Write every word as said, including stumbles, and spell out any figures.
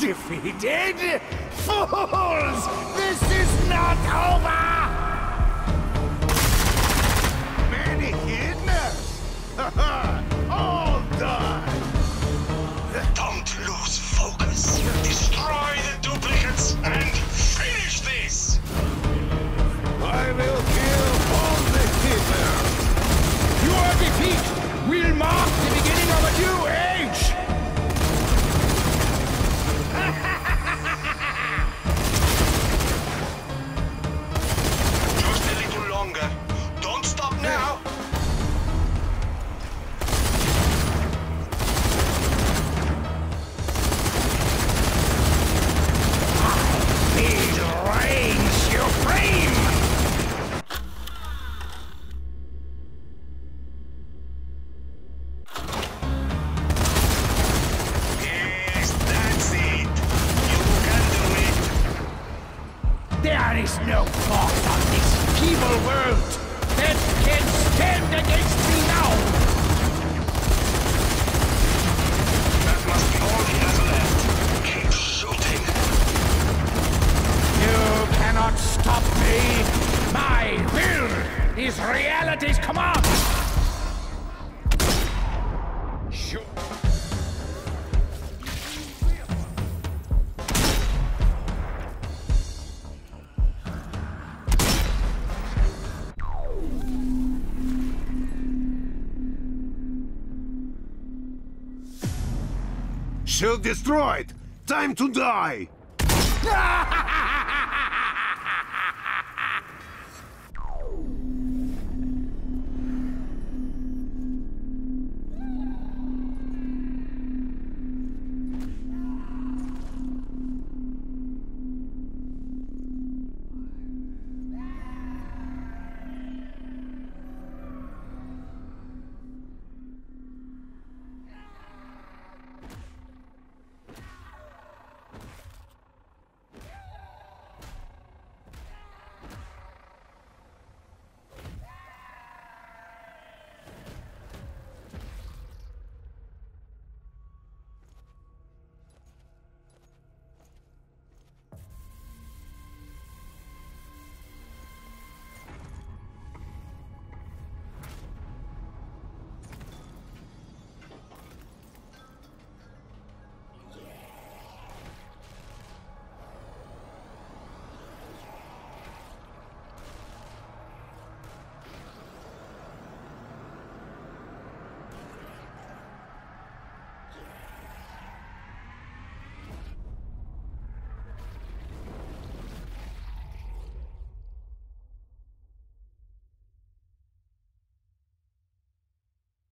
Defeated? Fools! This is not over! Many hidden? Haha! All done! Don't lose focus. Destroy the duplicates and finish this! I will kill all the hitters! Your defeat will mark the beginning of a new age! Just a little longer. Don't stop now! It reigns supreme! Yes, that's it. You can do it. There is no force on this evil world that can stand against me now! That must be all he has left. Keep shooting. You cannot stop me! My will is reality's command! Sure. Shield destroyed! Time to die! Ha ha ha!